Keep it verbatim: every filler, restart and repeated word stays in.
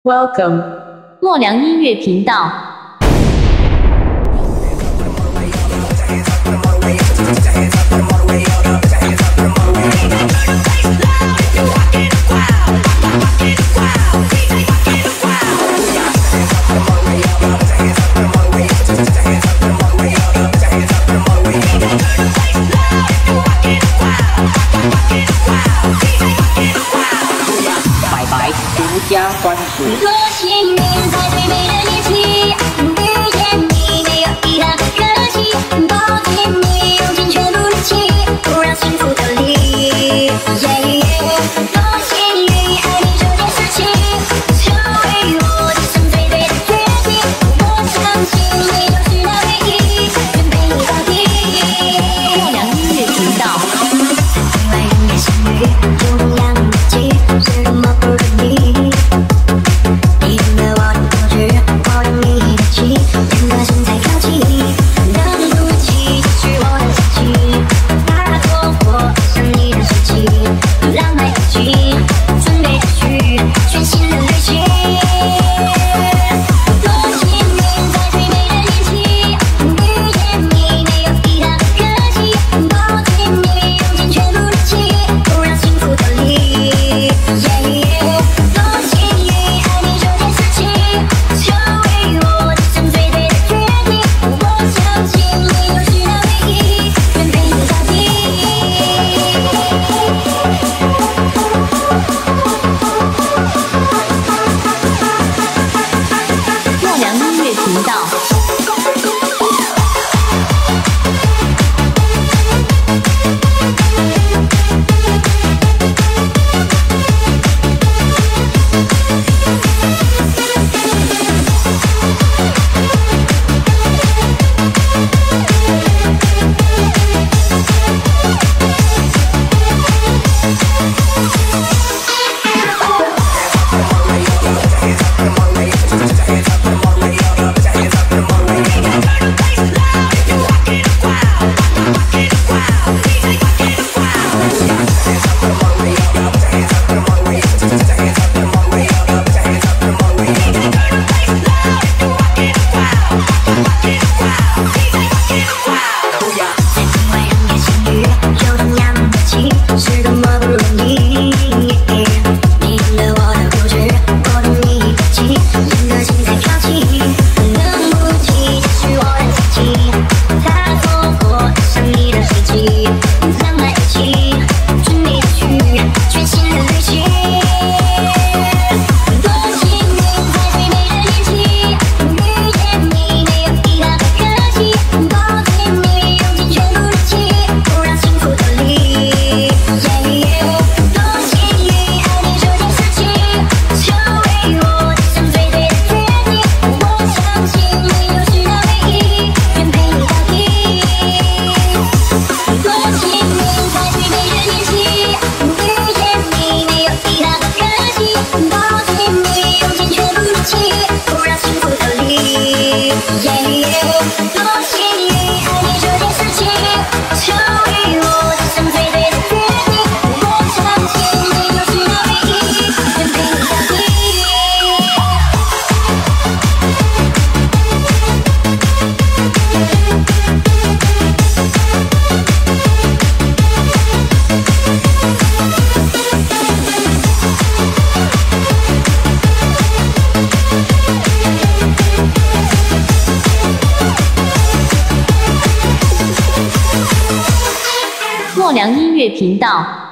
Welcome， 莫良音乐频道。 拜拜，独家关注。 多幸运，在最美的年纪遇见你，没有遗憾和可惜，抱紧你，用尽全部力气，不让幸福逃离。多幸运，爱你这件事情，成为我这生最对的决定。我相信你就是那唯一，愿陪你到底。 莫良音乐频道。 意外人的相遇，就同样的记，是多么不容易。你懂得我的固执，我懂你的情，两个心才靠近，等不及继续我的心情，他做我想你的事情，浪漫有情，准备继续全新的旅行。多幸运，在最美的年纪遇见你，没有遗憾和可惜，抱紧你，用尽全部力气，不让幸福逃离。多幸运，爱你这件事情，成为我这生最对的决定。我相信你就是那唯一，愿陪你到底。 莫良音乐频道。 意外人的相遇，有同样的情，是多么不容易。你懂得我的固执，我懂你的情，两个心才靠近，等不及继续我的心情，他做我想你的事情，浪漫有情，准备继续全新的旅行。多幸运，在最美的年纪遇见你，没有遗憾和可惜，抱紧你，用尽全部力气，不让幸福逃离。多幸运，爱你这件事情，成为我这生最对的决定。我相信你就是那唯一，愿陪你到底。多幸运，在最美的年纪遇见你，没有遗憾和可惜，抱紧你，用尽全部力气，不让幸福逃离。多幸运，爱你这件事情，成为我这生最对的决定。我相信你就是那唯一，愿陪你到底。 莫良音乐频道。